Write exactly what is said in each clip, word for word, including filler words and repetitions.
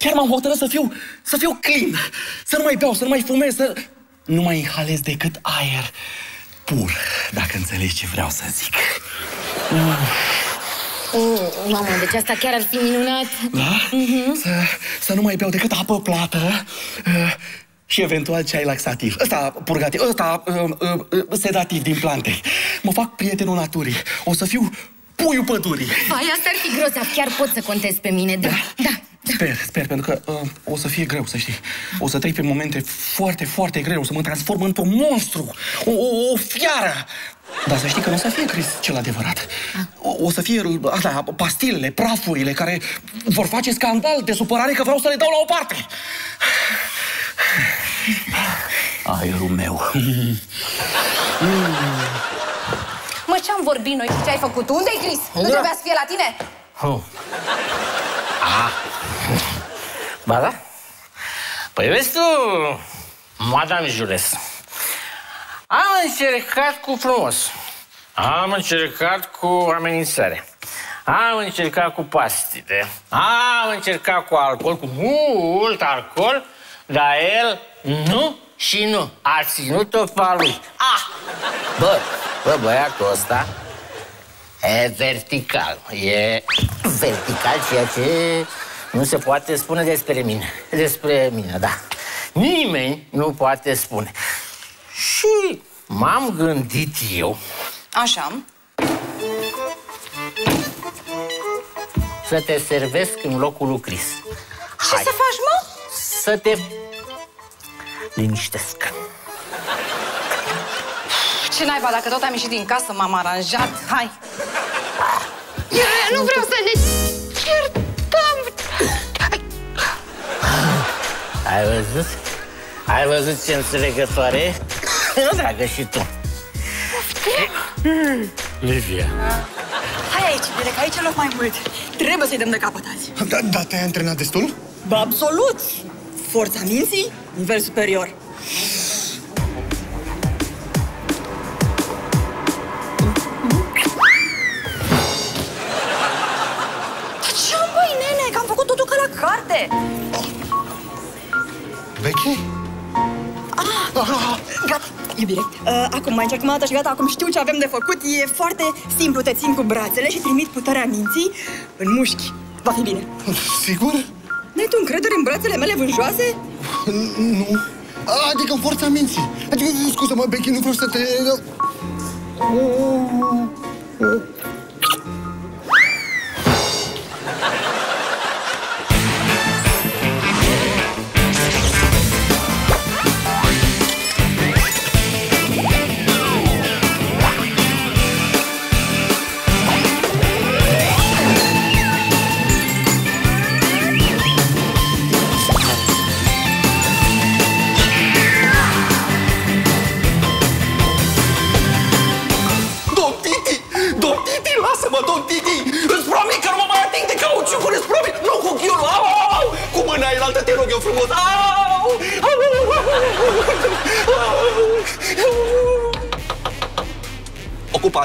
chiar m-am hotărât să fiu, să fiu clean, să nu mai beau, să nu mai fumez, să nu mai inhalez decât aer pur, dacă înțelegi ce vreau să zic. Mm. Oh, mamă, deci asta chiar ar fi minunat. Da? Mm-hmm. Să, să nu mai beau decât apă plată uh, și eventual ceai laxativ. Ăsta purgativ, ăsta uh, uh, sedativ din plante. Mă fac prietenul naturii. O să fiu puiul pădurii. Ai, asta ar fi grozav. Chiar poți să contezi pe mine, da, da, da. da. Sper, sper, pentru că uh, o să fie greu, să știi. O să trec pe momente foarte, foarte greu, să mă transform într-un monstru, o, o, o fiară. Dar să știi că nu o să fie Chris cel adevărat. O, o să fie asta, pastilele, prafurile care vor face scandal de supărare că vreau să le dau la o parte. Aerul meu. Mă, ce-am vorbit noi și ce ai făcut? Unde-i Chris? Nu trebuia să fie la tine? Oh. Ah. Ba da? Păi vezi tu, Madame Jules, am încercat cu frumos, am încercat cu amenințare, am încercat cu pastile, am încercat cu alcool, cu mult alcool, dar el nu și nu. A ținut-o pe a lui. Ah! Bă, bă, băiatul ăsta e vertical. E vertical, ceea ce nu se poate spune despre mine. Despre mine, da. Nimeni nu poate spune. Și m-am gândit eu... Așa. Să te servesc în locul lui Chris. Ce să faci, mă? Să te liniștesc. Ce naiba, dacă tot am ieșit din casă, m-am aranjat. Hai! Eu nu vreau să ne certăm! Ai văzut? Ai văzut ce înțelegătoare? Nu, dragă, și tu. Livia. Hai aici, bine, că aici e loc mai mult. Trebuie să-i dăm de capăt azi. Da, da, te-ai antrenat destul? Ba, absolut! Forța minții, nivel superior. Ce-am, băi, nene, că am făcut totul ca la carte. Becky? Ah, ah, gata, iubire. Uh, acum mai încercăm o dată și gata, acum știu ce avem de făcut. E foarte simplu, te țin cu brațele și trimit puterea minții în mușchi. Va fi bine. Sigur? N-ai tu încredere în brațele mele vânjoase? Nu. Adică în forța minții. Adică, scuză-mă, Becky, nu vreau să te... Domn Titi, îți promit că nu mă mai ating de cauciucuri, îți promit, nu cu ghiulul, au, au, au, cu mâna înaltă, te rog eu frumos, au, au, ocupat.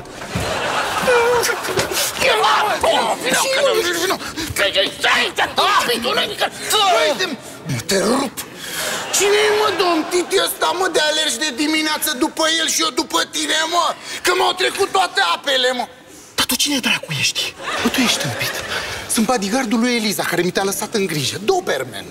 Mă, te rup! Cine-i, mă, domn Titi ăsta, mă, de alergi de dimineață după el și eu după tine, mă? Că m-au trecut toate apele, mă! Dar tu cine dracu ești? Bă, tu ești tâmpit. Sunt bodyguardul lui Eliza, care mi te-a lăsat în grijă. Doberman.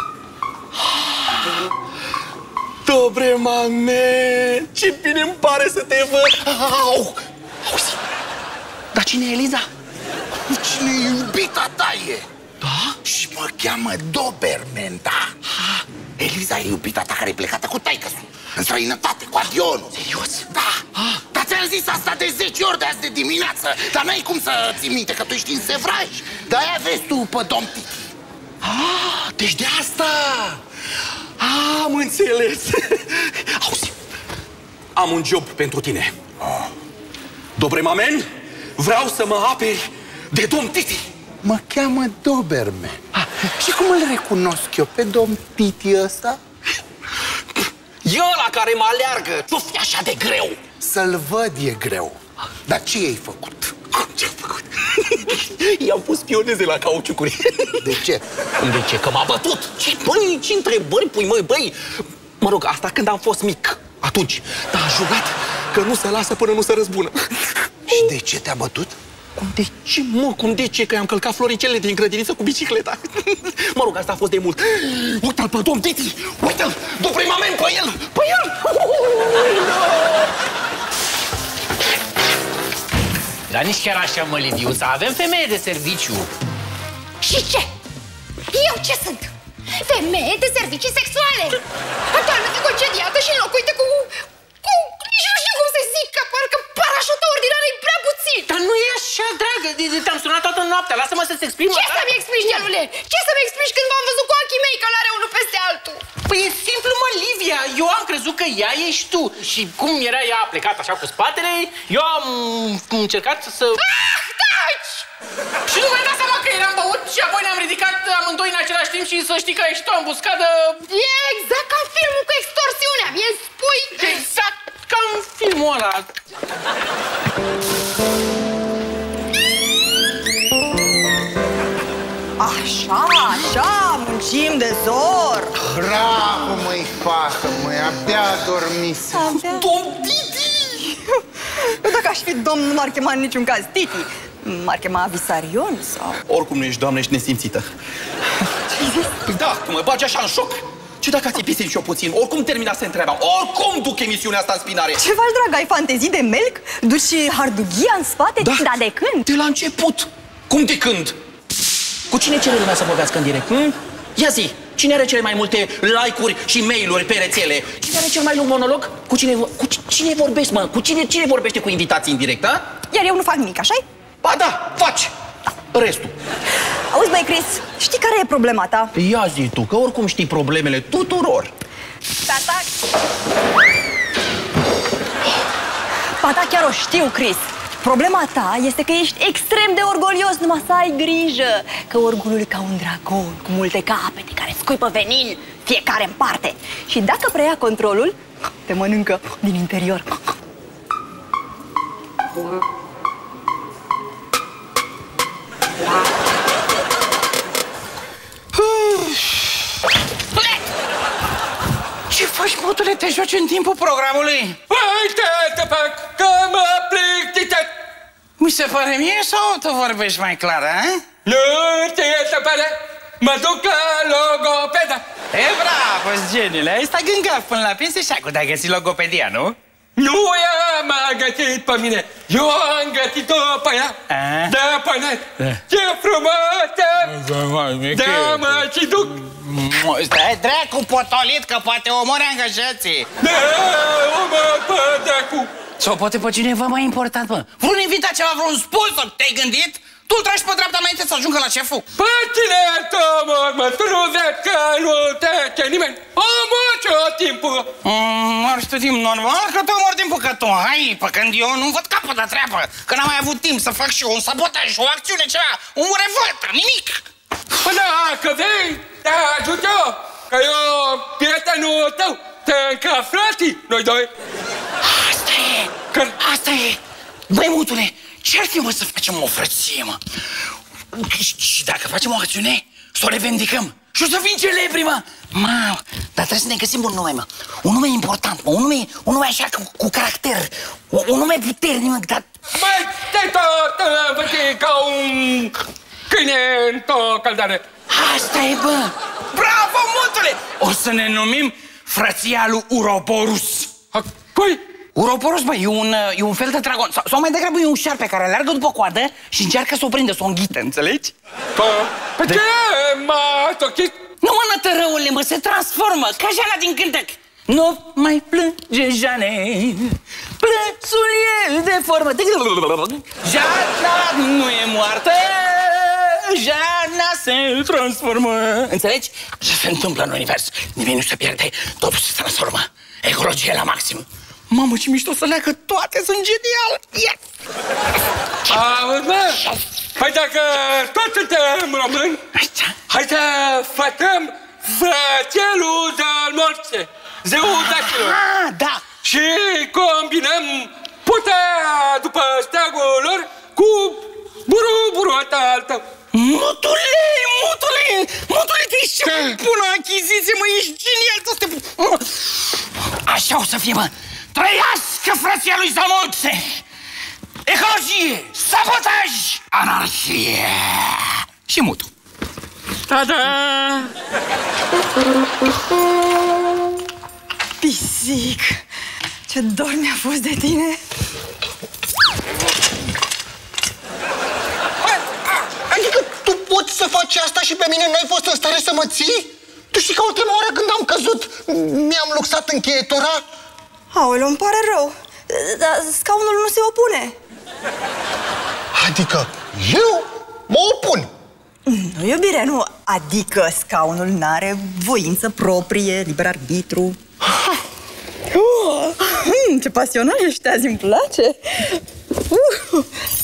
Dobre, mame, ce bine îmi pare să te văd. Au! Auzi, dar cine e Eliza? Cine e iubita ta e? Da? Și mă cheamă Doberman, da? Ha. Eliza e iubita ta care e plecată cu taică-su în străinătate, cu avionul. Serios? Da. Ah. Dar ți-am zis asta de zece ori de azi de dimineață. Dar n-ai cum să ții minte, că tu ești în sevraj. De-aia vezi tu pe domn Titi. Ah, deci de asta. Ah, am înțeles. Auzi, am un job pentru tine. Oh. Dobre, mamen, vreau să mă aperi de domn Titi. Mă cheamă Doberman. Ah. Și cum îl recunosc eu pe domn Titi ăsta? E ăla care mă aleargă. Nu fi așa de greu. Să-l văd e greu. Dar ce ai făcut? Ce-ai făcut? I-am pus pioneze la cauciucuri. De ce? Cum de ce? Că m-a bătut. Ce, băi, ce întrebări pui, măi, băi? Mă rog, asta când am fost mic. Atunci. Dar a jurat că nu se lasă până nu se răzbună. Și de ce te-a bătut? Cum de ce, mă? Cum de ce? Că i-am călcat floricele din grădiniță cu bicicleta. Mă rog, asta a fost de mult. Uite-l pe domn Titi! Uite-l! Duprimament pe el! Pe el! Dar nici chiar așa, mă, Liviuța, avem femeie de serviciu. Și ce? Eu ce sunt? Femeie de servicii sexuale! Actualmente concediată și înlocuită cu... cu... nici nu știu cum să zic, că parcă parașută ordinară e prea puțin! Dar nu e așa, dragă, te-am sunat toată noaptea, lasă-mă să-ți exprim. Ce să-mi explici, Gelule? Ce să-mi explici când v-am văzut cu ochii mei că l-are unul peste altul? Păi e simplu, mă, Livia, eu am crezut că ea ești tu. Și cum era ea plecat așa cu spatele, eu am încercat să... Ah, taci! Și nu mi-ai dat seama că eram băut și apoi ne-am ridicat amândoi în același timp și să știi că a ieșit o embuscadă... E exact ca filmul cu extorsiunea, mi-e spui? Exact ca în filmul ăla. Așa, așa, muncim de zor. Bravo, măi, fată, măi, abia dormise. Domn Titi! Eu dacă aș fi domn, nu m-ar chema în niciun caz Titi. M-ar chema Visarion sau... Oricum nu ești, doamnă, ești nesimțită. Păi da, cum mă bagi așa în șoc? Ce dacă ați episit și eu puțin? Oricum terminase întreaba. Oricum duc emisiunea asta în spinare. Ce faci, dragă? Ai fantezii de melc? Duci hardughia în spate? Da. Dar de când? De la început. Cum de când? Cu cine cere lumea să vorbească în direct? Hm? Ia zi, cine are cele mai multe like-uri și mail-uri pe rețele? Cine are cel mai lung monolog? Cu cine, cu cine vorbești, mă? Cu cine, cine vorbește cu invitații în direct, a? Iar eu nu fac nimic, așa-i? Ba da, faci! Restul. Auzi, băi, Chris, știi care e problema ta? Ia zi tu, că oricum știi problemele tuturor. Tata... Tata, chiar o știu, Chris. Problema ta este că ești extrem de orgolios, numai să ai grijă. Că orgolul e ca un dragon cu multe capete care scuipă venin, fiecare în parte. Și dacă preia controlul, te mănâncă din interior. Ce faci, motule? Te joci în timpul programului? Uite-te, fac că mă plictisesc! Mi se pare mie sau tu vorbești mai clar, a? Nu ție se pare, mă duc la logopeda. E bravo, genile, ai stat gângav până la pensie și acum te-ai găsit logopedia, nu? Nu ea m-a găsit pe mine, eu am găsit-o pe ea. A? Da, până, ce frumoasă! Da, mă, și duc. Stai dracu potolit, că poate omori angajații. Da, omor pe dracu. Sau poate pe cineva mai important, mă. Vreun invitat ceva, vreun sponsor, te-ai gândit? Tu îl tragi pe dreapta înainte să ajungă la șeful. Pe cine te omor, mă, tu nu vezi că nu trece nimeni. Omor tot timpul. Mor știu timp normal că te omor timpul că tu, hai, pe când eu nu văd capăt de treabă. Că n-am mai avut timp să fac și eu un sabotaj, o acțiune, ceva, un revoltă, nimic. Până că vei, te ajut eu, că eu, prietenul tău, te încaflați, noi doi. Asta e, Că... asta e. Băi, mutule, ce-ar fi, mă, să facem o frăție, mă? Și dacă facem o acțiune, să o revendicăm. Și o să fim celebri, mă! Mă, dar trebuie să ne găsim un nume, mă. Un nume important, mă. Un nume, un nume așa cu, cu caracter. Un, un nume puternic, mă, dar... Băi, te tot văd ca un câine într-o căldare. Asta e, bă! Bravo, mutule! O să ne numim Frăția lui Uroborus. Cui? Uroborus, bă, e un, e un fel de dragon. Sau, sau mai degrabă e un șarpe care alergă după coadă și încearcă să o prindă, să o înghită, înțelegi? Pe ce m-a tochit? Nu, mă, nătărăule, mă, se transformă, ca Jana din cântec. Nu mai plânge, Jane, plânsul e de formă. Jana nu e moartă, Jana se transformă. Înțelegi? Ce se întâmplă în univers? Nimic nu se pierde, totul se transformă. Ecologie la maxim. Mamă, ce mișto să leagă, toate sunt geniale. Yes! Auzi, mă, hai dacă toți suntem români, hai să facem frățelul de-al morții, zeul dașilor. Ah, da! Și combinăm puterea după steagul lor cu Buru, buru, alta, alta. Mutule, mutule, mutule, tu ești cea mai bună achiziție, mă, ești genial, toate... Așa o să fie, mă. Trăiască frăția lui Zamoxe! Ecologie, sabotaj, anarhie și mutul. Ta-da! Pisic, ce dor mi-a fost de tine. Adică tu poți să faci asta și pe mine n-ai fost în stare să mă ții? Tu știi că ultima oară când am căzut mi-am luxat încheietura? Aoleu, îmi pare rău, dar scaunul nu se opune. Adică eu mă opun. Nu, iubire, nu. Adică scaunul n-are voință proprie, liber arbitru. Uh, hmm, ce pasionat ești azi, îmi place. Uh.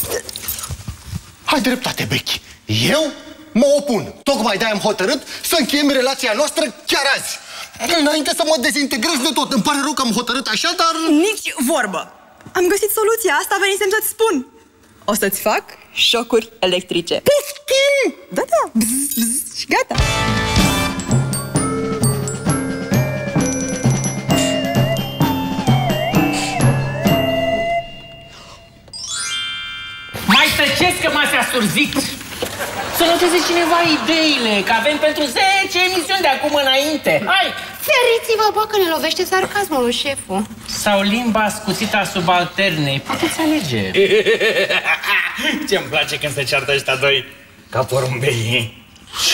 Ai dreptate, Becky. Eu mă opun. Tocmai de-aia am hotărât să încheiem relația noastră chiar azi. Înainte să mă dezintegrez de tot. Îmi pare rău că am hotărât așa, dar... Nici vorbă. Am găsit soluția, asta venisem să-ți spun. O să-ți fac șocuri electrice. Poftim! Da, da, bzz, bzz, și gata. Mai tăceți că m-ați asurzit! Să noteze cineva ideile, că avem pentru zece emisiuni de acum înainte. Hai! Feriți-vă, bă, că ne lovește sarcasmul lui șeful. Sau limba ascuțită a subalternei. Puteți alege. Ce-mi place când se ceartă ăștia doi ca porumbei.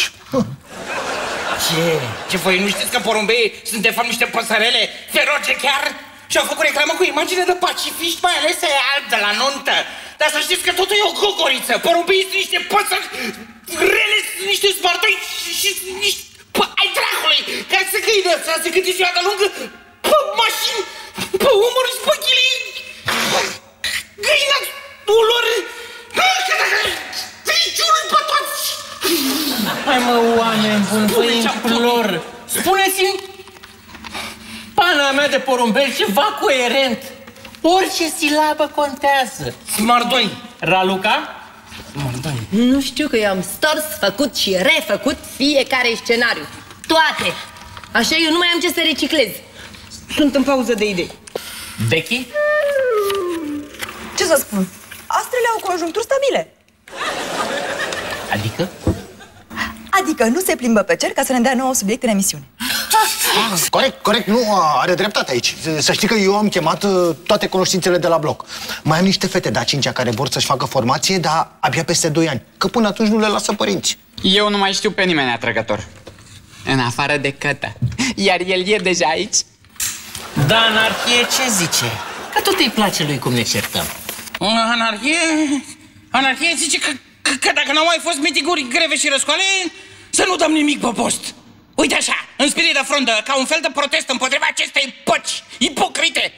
Ce? Ce, voi nu știți că porumbeii sunt de fapt niște păsărele feroce chiar? Și-au făcut reclamă cu imagine de pacifiști, mai ales aia albi de la nuntă. Dar să știți că totul e o gogoriță. Porumbeii sunt niște păsări rele, sunt niște spartoi și niște... Pă, ai dracului! Ca să câine ăsta, să cânti ziua de lungă, pe mașini, pe umări, pe ghilii, găina lor, triciunul pe toți! Hai mă, oameni buni, vă implor, spuneți-mi, pana mea de porumbel, ceva coerent. Orice silabă contează. Smardoi. Raluca? Smardoi. Nu știu că eu am stors, făcut și refăcut fiecare scenariu. Toate. Așa eu nu mai am ce să reciclez. Sunt în pauză de idei. Becky? Ce să spun? Astrele au conjuncturi stabile. Adică? Adică nu se plimbă pe cer ca să ne dea nouă subiect în emisiune. Corect, corect, nu, are dreptate aici. Să știi că eu am chemat toate cunoștințele de la bloc. Mai am niște fete de-a cincea care vor să-și facă formație, dar abia peste doi ani. Că până atunci nu le lasă părinți. Eu nu mai știu pe nimeni atrăgător. În afară de Cătă. Iar el e deja aici. Da, anarhie ce zice? Că tot îi place lui cum ne certăm. Anarhie? Anarhie zice că, că, că dacă n-au mai fost mitiguri, greve și răscoale, să nu dăm nimic pe post. Uite așa, în spirit de frondă, ca un fel de protest împotriva acestei păci ipocrite.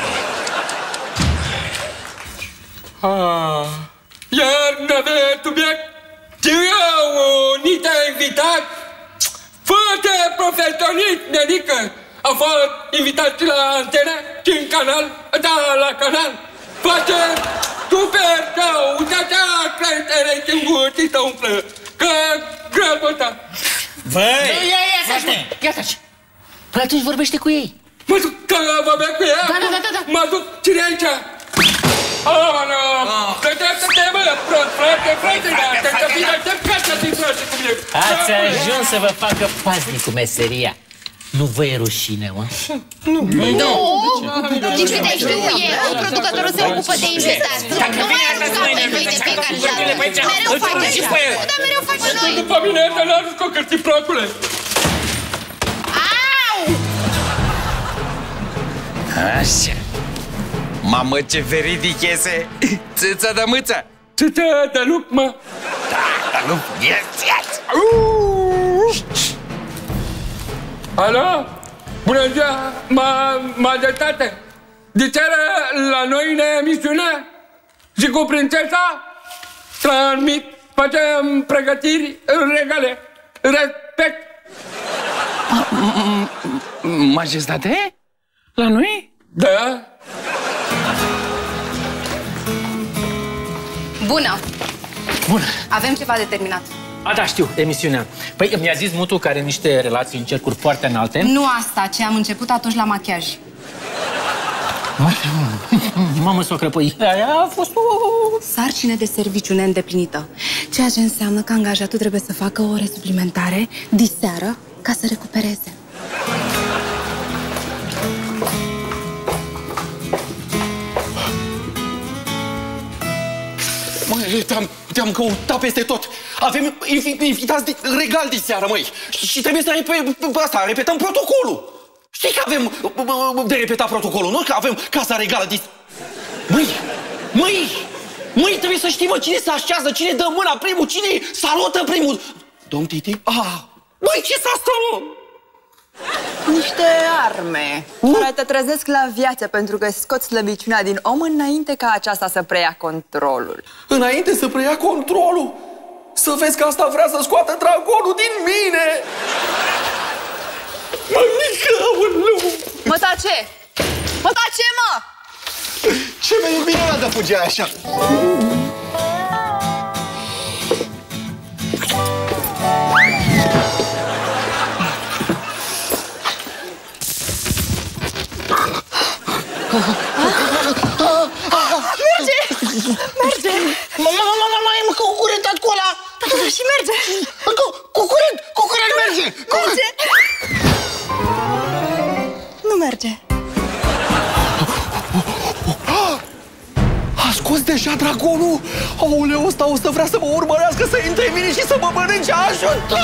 Ah, iar de subiect, eu unite invitat, foarte profesionist, nenică. Am fost invitat la antenă și în canal, da, la canal. Face super rău, uite așa, crește ratingul și se umplă. Că greu ăsta. Băi! Ia, ia, taci! Ia, taci! Păi atunci vorbește cu ei. Mă duc, că vorbesc cu ea? Da, da, da, da, da. Mă duc, cine e aici? Oh, nu! Trăgește-te, bă, prost, frate, frate, da, te-că bine aștept ca să fii frate cu mine. Ați ajuns să vă facă paznic cu meseria. Nu vă e rușine, mă? Nu! Deci, uite, știu eu, producătorul se ocupă de investați. Nu mai arunca pe noi de fiecare dată. Mereu face așa. Dar mereu face noi. După mine, să n-a arunc o cărții procule. Au! Așa. Mamă, ce veridic iese! Țâță de mâță! Țâță de lup, mă! Da, de lup, yes, yes! Alo? Bună ziua, majestate! De seară la noi în emisiune și cu prințesa transmit, facem pregătiri regale, respect. Majestate? La noi? Da? Bună! Bună! Avem ceva de terminat. A, da, știu, emisiunea. Păi mi-a zis Mutu că are niște relații în cercuri foarte înalte. Nu asta, ce am început atunci la machiaj. Mamă, socră, păi aia a fost o... Sarcină de serviciu neîndeplinită. Ceea ce înseamnă că angajatul trebuie să facă ore suplimentare diseară ca să recupereze. Măi, te-am, te-am căutat peste tot. Avem invitați de, regal de seară, măi. Și, și trebuie să repe, pe asta, repetăm protocolul. Știi că avem de repetat protocolul, nu? Că avem casa regală de... Măi, măi, măi, trebuie să știi, mă, cine se așează, cine dă mâna primul, cine salută primul. Domn Titi, ah, măi, ce-s asta, mă? Niște arme care te trezesc la viață pentru că scoți slăbiciunea din om înainte ca aceasta să preia controlul. Înainte să preia controlul? Să vezi că asta vrea să scoată dragonul din mine! Mămică, aoleu! Mă tace! Mă tace, mă! Ce mi-e bine la de fugea așa? Merge! Merge! Mama, mama, mama, e cu curent acolo! Da, da, și merge! Cu curent, cu curent merge! Merge! Nu merge. A scos deja dragonul? Aoleu, ăsta o să vrea să mă urmărească, să intre în mine și să mă mănânce. Ajută!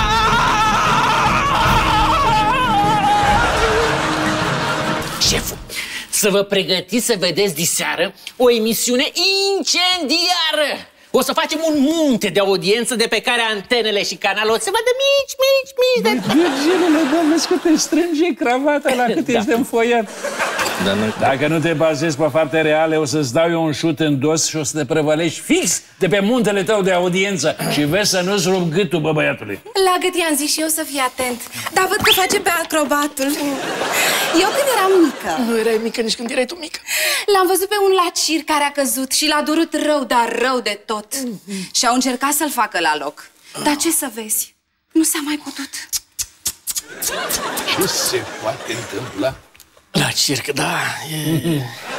Șeful, să vă pregătiți să vedeți diseară o emisiune incendiară. O să facem un munte de audiență de pe care antenele și canalul se vadă mici, mici, mici. De... Virginele, doamne, că te strânge cravata la cât Da. ești de înfoiat. Da, nu... Dacă nu te bazezi pe fapte reale, o să-ți dau eu un șut în dos și o să te prăvălești fix de pe muntele tău de audiență. Și vezi să nu-ți rup gâtul, bă, băiatului. La gât i-am zis și eu să fii atent. Dar văd că face pe acrobatul. Eu când eram mică... Nu erai mică nici când erai tu mică. L-am văzut pe un lacir care a căzut și l-a durut rău, dar rău de tot. Și au încercat să-l facă la loc. Dar ce să vezi? Nu s-a mai putut. Ce se poate întâmpla? La circ, da. E...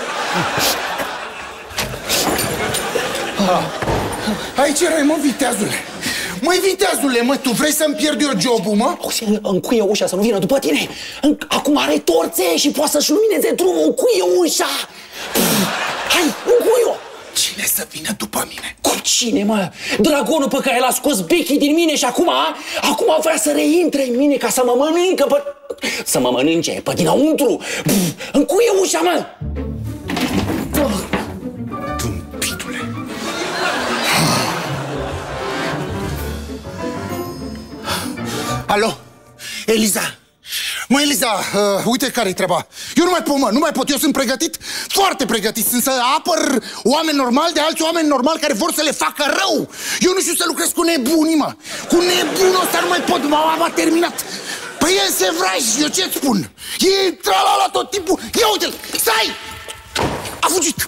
Ah. Aici erai, mă, viteazule. Măi, viteazule, mă, tu vrei să-mi pierd eu jobul, mă? Auzi, încuie ușa să nu vină după tine. Acum are torțe și poate să-și lumineze drumul. Încuie ușa. Hai, încuie-o. Cine să vină după mine? Cum cine, mă? Dragonul pe care l-a scos Becky din mine și acum, acum vrea să reintre în mine ca să mă mănâncă pe... Să mă mănânce pe dinăuntru. Încuie ușa, mă! Tâmpitule. Alo? Eliza? Mă, Eliza, uh, uite care-i treaba. Eu nu mai pot, mă, nu mai pot, eu sunt pregătit, foarte pregătit. Sunt să apăr oameni normali de alți oameni normali care vor să le facă rău. Eu nu știu să lucrez cu nebunii, mă. Cu nebunul ăsta nu mai pot, mama m-a terminat. Păi e sevraj, eu ce-ți spun? E tralala tot timpul. Ia uite-l, stai! A fugit.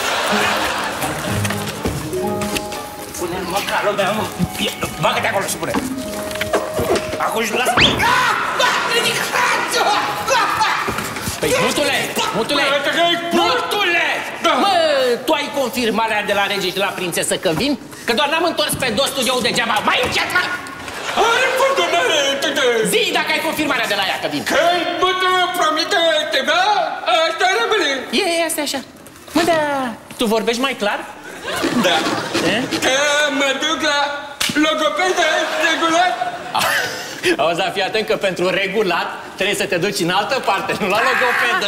Pune-l măcarul meu, mă. Bagă-te acolo și pune. Acum și lasă. Păi, Mutule, Mutule, Mutule! Mă, tu ai confirmarea de la rege și de la prințesă că vin? Că doar n-am întors pe dos studioul degeaba. Mai încet, mă! Are pădunare, tăte! Zi dacă ai confirmarea de la ea că vin. Că mă promite ceva, asta rămâne. E, asta e așa. Mă, da, tu vorbești mai clar? Da. E? Că mă duc la logopedă regulat. Auzi, dar fii atent că pentru regulat trebuie să te duci în altă parte, nu la logopedă.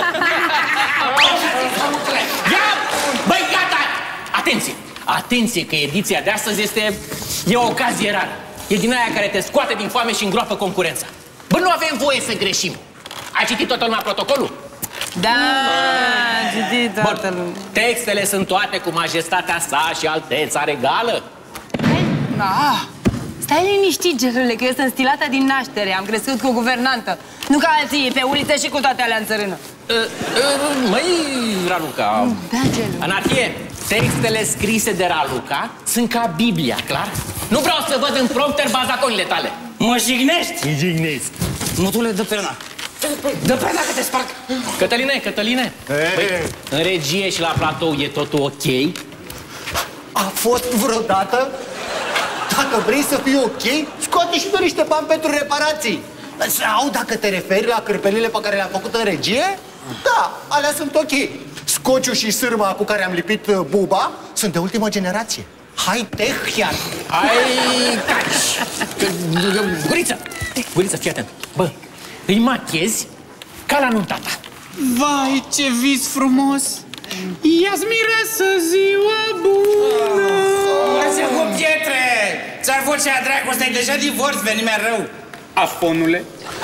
Ia! Băi, gata! Atenție! Atenție că ediția de astăzi este... e o ocazie rară. E din aia care te scoate din foame și îngroapă concurența. Bă, nu avem voie să greșim. Ai citit toată lumea protocolul? Da, a citit toată lumea. Textele sunt toate cu majestatea sa și alteța regală. Da. Stai liniștit, Gerule, că eu sunt stilată din naștere. Am crescut cu guvernantă. Nu ca alții, pe uliță și cu toate alea în țărână. Uh, uh, măi, Raluca, da, Gelu. Anarhie, Textele scrise de Raluca sunt ca Biblia, clar? Nu vreau să văd în prompter bazaconile tale. Mă jignești? Mă jignesc. Mutule, dă perna. Dă perna că te sparg. Cătăline, Cătăline. Băi, în regie și la platou e totul ok? A fost vreodată? Dacă vrei să fii ok, scoate și tu niște bani pentru reparații. Sau dacă te referi la cârpelile pe care le-am făcut în regie, da, alea sunt ok. Scociul și sârma cu care am lipit buba sunt de ultimă generație. High-tech chiar. Hai, taci! Guriță! Guriță, fii atent. Bă, îi machezi ca la nunta ta. Vai, ce vis frumos! Ia-ți mireasă, ziua bună! Lasă cu pietre! Ți-ar vocea dracu, ăsta-i deja divorț, veni mai rău. Afonule?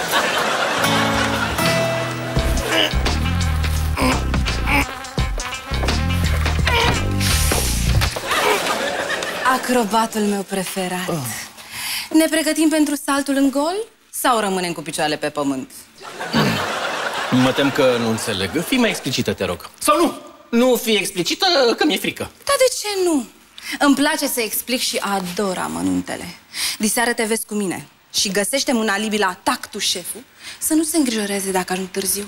Acrobatul meu preferat. Oh. Ne pregătim pentru saltul în gol sau rămânem cu picioarele pe pământ? Mă tem că nu înțeleg. Fii mai explicită, te rog. Sau nu? Nu fi explicită, că mi-e frică. Dar de ce nu? Îmi place să explic și ador amănuntele. Diseară te vezi cu mine și găsește-mi un alibi la tactul șeful să nu se îngrijoreze dacă ajung târziu.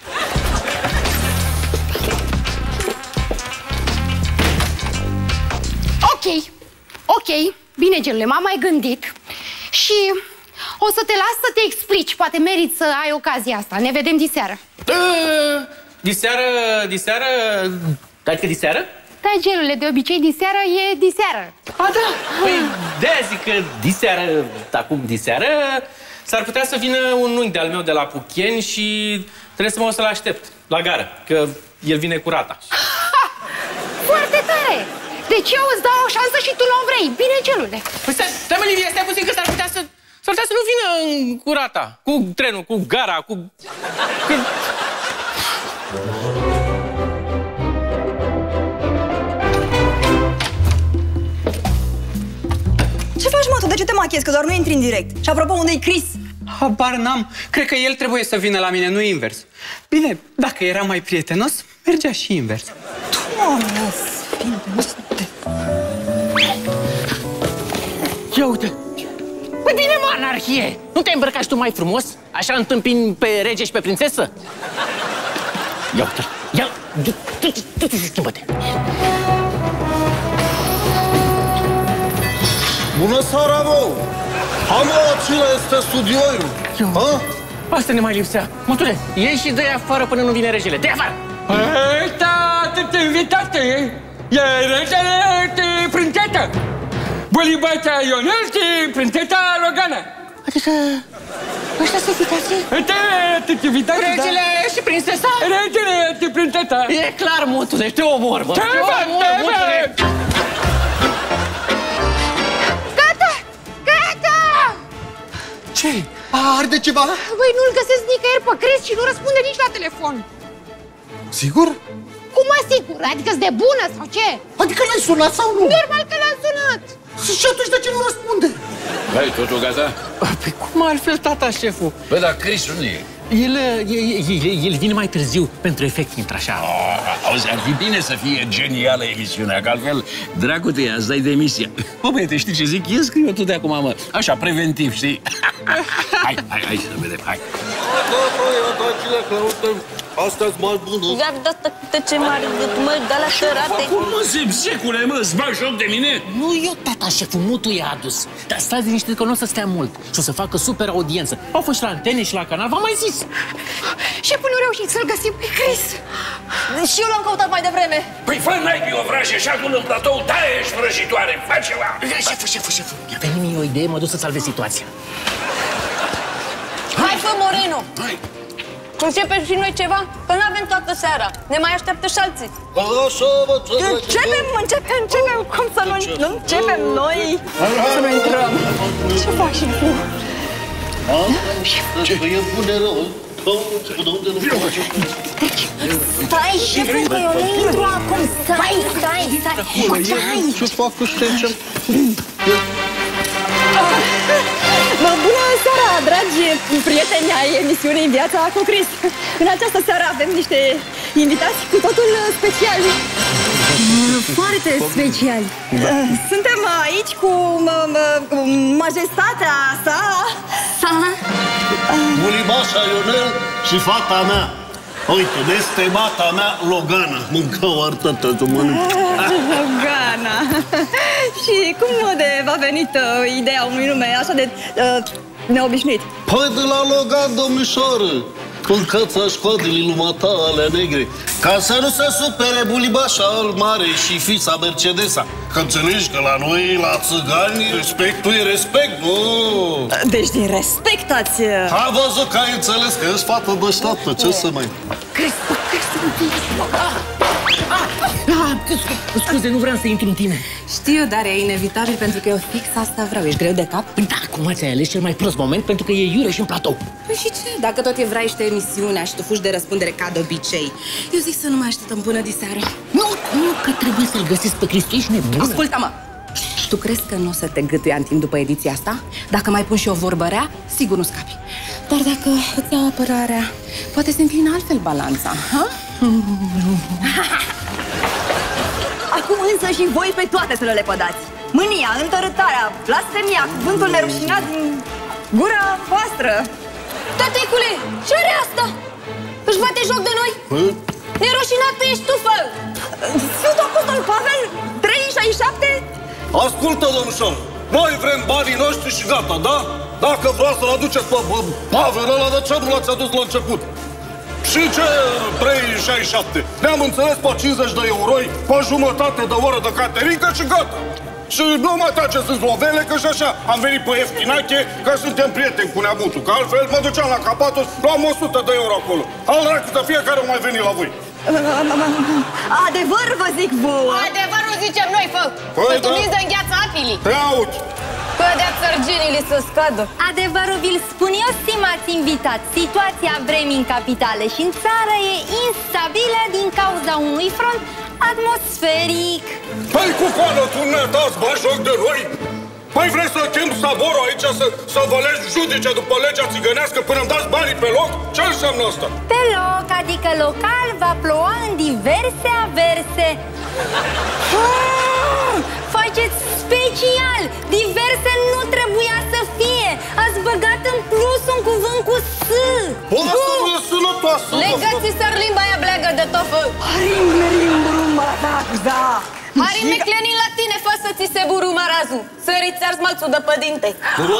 Ok, ok, bine, gelule, m-am mai gândit și o să te las să te explici. Poate meriți să ai ocazia asta. Ne vedem diseară. Diseară, diseară, adică diseară? Da, gelule, de obicei diseară e diseară. A, da, păi de-aia zic că diseară, acum diseară, s-ar putea să vină un unchi de-al meu de la Pucheni și trebuie să mă o să-l aștept la gară, că el vine cu rata. Foarte tare! Deci eu îți dau o șansă și tu nu o vrei. Bine, gelule. Păi stai, stai mă, Livia, stai puțin că s-ar putea să... S-ar putea să nu vină cu rata, cu trenul, cu gara, cu... Că... Ce faci, mă, tu? De ce te machiezi? Că doar nu intri în direct. Și apropo, unde-i Chris? Habar n-am. Cred că el trebuie să vină la mine, nu invers. Bine, dacă era mai prietenos, mergea și invers. Doamne sfinte, nu sunt... Ia uite! Păi bine, mă, anarhie! Nu te-ai îmbrăcat și tu mai frumos? Așa întâmpini pe rege și pe prințesă? Ia uite! Ia! Du-te și schimbă-te! Bună seara, bă! Am acela este studioul! Ha? Asta ne mai lipsea. Mătule, ieși și dă-i afară până nu vine regele. Dă-i afară! Ăsta, atât invitate, e regele de prințesă. Bălibața Ionel și prințesa Rogana. Adică... ăștia sunt invitații? Ăsta sunt invitații, da. Regele și prințesa? Regele și prințesa. E clar, mutule, te omor, bă. Te omor, mutule. Gata! Gata! Ce? Arde ceva? Băi, nu-l găsesc nicăieri pe Chris și nu răspunde nici la telefon. Sigur? Cum asigur? Adică-s de bună sau ce? Adică l-ai sunat sau nu? Normal că l-am sunat. Și atunci de ce nu răspunde? Băi, totul gata? Păi cum altfel, tata, șeful? Băi, dar Chris unde e? El, el, el vine mai târziu pentru efect, intră așa. Oh, auzi, ar fi bine să fie genială emisiunea, că altfel, dracu te ia, îți dai demisia. Bă, băiete, știi ce zic? Ia scrie-o tu de acum, mă. Așa, preventiv, știi? Hai, hai, hai să vedem, hai. Asta-s mai bună. Iar de-asta câte ce mari, mă, de la sărate. Cum mă, zebzecule, mă, îți bagi joc de mine? Nu eu, tata, șeful, mutul i-a adus. Dar stați liniștit că nu o să stea mult și o să facă super audiență. Au fost și la antene și la canal, v-am mai zis. Șeful, nu reușit să-l găsim pe Chris. Și eu l-am căutat mai devreme. Păi fă naibii o vraje și acum în platou, taie ești vrăjitoare, fă ceva. Șeful, șeful, șeful, mi-a venit mie o idee, mă duc să salvez situația. Hai, fă, Moreno! Hai! Începem și noi ceva? Că nu avem toată seara. Ne mai așteaptă și alții. Începem, începem, începem. Cum să nu, nu începem noi? Să nu intrăm. Ce fac și tu? Ce e bune rău? Stai, șeful, că eu nu intru acum. Stai, stai, stai. Ce fac cu stecem? Bună seara, dragi prieteni ai emisiunii Viața cu Chris. În această seară avem niște invitați cu totul speciali. Foarte special. Da. Suntem aici cu, cu majestatea sa. Sa? Bulibașa Ionel și fata mea. Uite, destemata mea, Logana. Mâncă o artătă să mănânc. Logana. Și cum de v-a venit uh, ideea unui nume așa de uh, neobișnuit? Păi de la Logan, domnișoară. Pâncă-ți școadele lumata alea negre. Ca să nu se supere Bulibașa al mare și fița Mercedesa. Că înțelegi că la noi, la țigani, respectul e respect, nu? Deci din respect ați... A văzut că ai înțeles că ești fată de ștaptă, ce să mai... Scuze, nu vreau să intru în tine. Știu, dar e inevitabil pentru că eu fix asta vreau. Ești greu de cap? Păi da, cum ți-ai ales cel mai prost moment pentru că e iure și în platou. Păi și ce? Dacă tot evraiște emisiunea și tu fugi de răspundere ca de obicei, eu zic să nu mai așteptăm până diseară. Nu, nu, că trebuie să-l găsesc pe Cristi, ești nebun. Ascultă-mă! Tu crezi că nu o să te gâtuia în timp după ediția asta? Dacă mai pun și o vorbă rea, sigur nu scapi. Dar dacă îți iau apărarea, poate se înclină altfel balanța, ha? Acum însă și voi pe toate să le lepădați. Mânia, întărâtarea, blasfemia, cuvântul nerușinat din gura voastră. Tăticule, ce are asta? Își bate joc de noi? Nerușinat tu ești tu, fă! Sfântul Apostol Pavel, trei șaizeci și șapte? Ascultă, domnișor, noi vrem banii noștri și gata, da? Dacă vreau să-l aduceți pe Pavel ăla, de ce nu l-ați adus la început? Și ce trei șaizeci și șapte? Ne-am înțeles pe cincizeci de euroi, pe jumătate de oră de caterincă și gata! Și nu mă taceți în zlovele, că și așa am venit pe ieftinache, că suntem prieteni cu neamuțul, că altfel mă duceam la Capatos, luam o sută de euro acolo. Al dracu să fiecare mai veni la voi. Adevăr vă zic vouă. Adevărul zicem noi, fă! Păi, Că tu da. miți de îngheață apilii. Te aud. Că de-a țărginile să scadă. Adevărul vi-l spun eu, stimați invitați. Situația vremii în capitală și în țară e instabilă din cauza unui front atmosferic. Păi cu coană, tu ne dați bani joc de noi? Păi vrei să chem saborul aici să, să vă legi judice după legea țigănească până îmi dați banii pe loc? Ce înseamnă asta? Pe loc, adică local, va ploua în diverse averse. Ah, faceți special! Diverse nu trebuia să fie! Ați băgat în plus un cuvânt cu S! O, asta nu e sănătoasă! Legăți să limba aia bleagă de tofă! Harim merim brumba, da, da! Harim meclenin la tine, fă să ți se buru marazu! Să-ți arzi malțul de pădinte!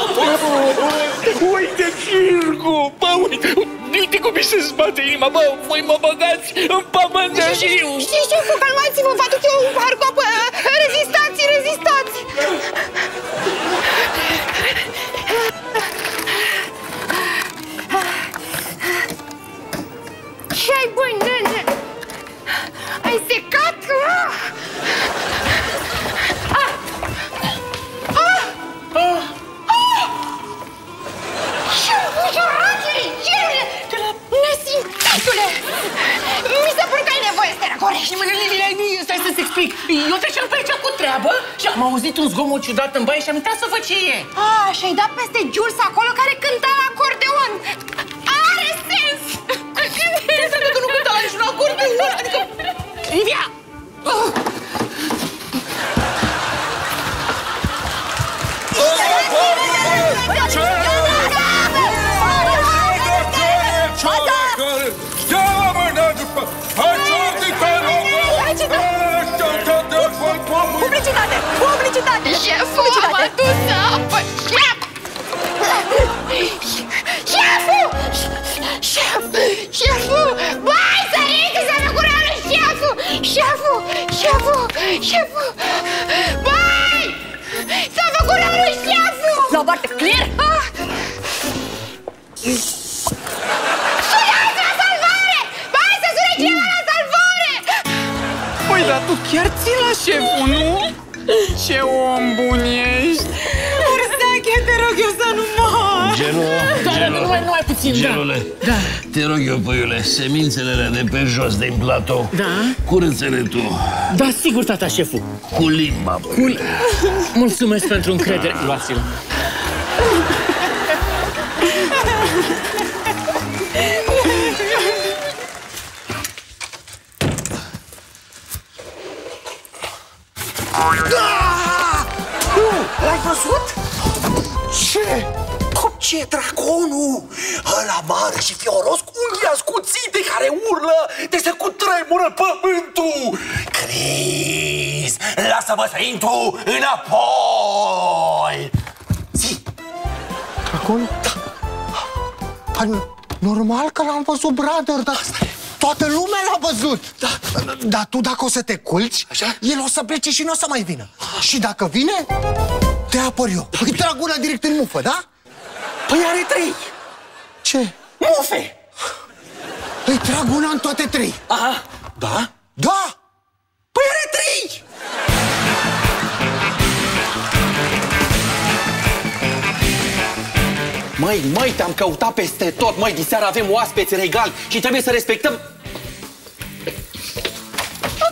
Uite circul! Bă, uite! Uite cum mi se zbate inima! Bă, voi mă băgați în pământ de știu! Știi, știu, calmați-vă, vă aduc eu un pahar cu apă! Rezistați, rezistați! Ce-ai, băi, nene? Ai secat? Ah! Ah! Ah! Ah! Ah! Ce bucurație, genule! Nesimțitule! Mi se pare că ai nevoie să te răcorești! Stai să-ți explic. Eu treceam pe aici cu treabă și am auzit un zgomot ciudat în baie și am intrat să văd ce e. Ah, și-ai dat peste Jules acolo care cânta la acordeon! Are sens! Ce înseamnă că nu cânta la niciun acordeon? Adică... Livia! Oh. Publicitate! Publicitate! Șeful, am adus apă! Șef! Șeful! Șef! Șeful! Băi, săriți, să vă cură lui șeful! Șeful! Șeful! Șeful! Băi! Să vă cură lui șeful! La o parte, clear! Ah. Sunați la salvare! Băi, să sune cineva la salvare! Păi, dar tu chiar ții la șeful, nu? Ce om bun ești! Ursache, te rog eu să nu mor! Gelo, Da, da, nu mai, nu mai puțin, Gelule, da. te rog eu, păiule, semințele alea de pe jos, din platou, Da? curăță-le tu. Da, sigur, tata șeful. Cu limba, păiule. Mulțumesc pentru încredere. Luați-l. văzut? Ce? Ce, draconul? Ăla mare și fioros cu unghii ascuțite care urlă de se cutremură pământul! Chris, lasă-mă să intru înapoi! Zi! Draconul? Da. Păi, normal că l-am văzut, brother, dar toată lumea l-a văzut! Da. Dar tu dacă o să te culci, așa? El o să plece și nu o să mai vină. Și dacă vine, te apăr eu. Îi trag una direct în mufă, da? Păi are trei! Ce? Mufe! Îi trag una în toate trei. Aha! Da? Da! Păi are trei! Măi, măi, te-am căutat peste tot, măi, diseară avem oaspeți regali și trebuie să respectăm... Ok.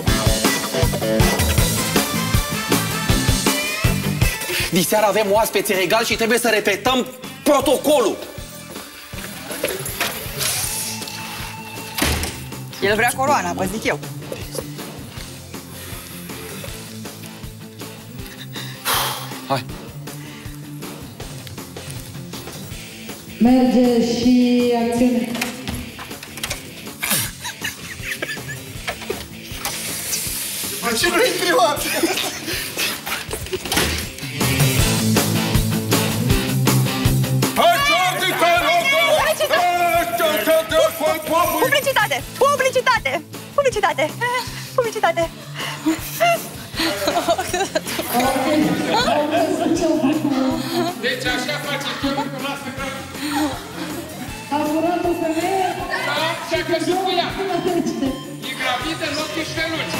Diseară avem oaspeți regali și trebuie să repetăm protocolul. El vrea coroana, vă zic eu. Hai. Merge și acțiune. Bă, ce nu-i prima? Publicitate! Publicitate! Publicitate! Publicitate! Deci așa face chiar că lasă că... Ați furat o femeie? Da, și-a căzut cu ea. E gravidă în ochii șteluci.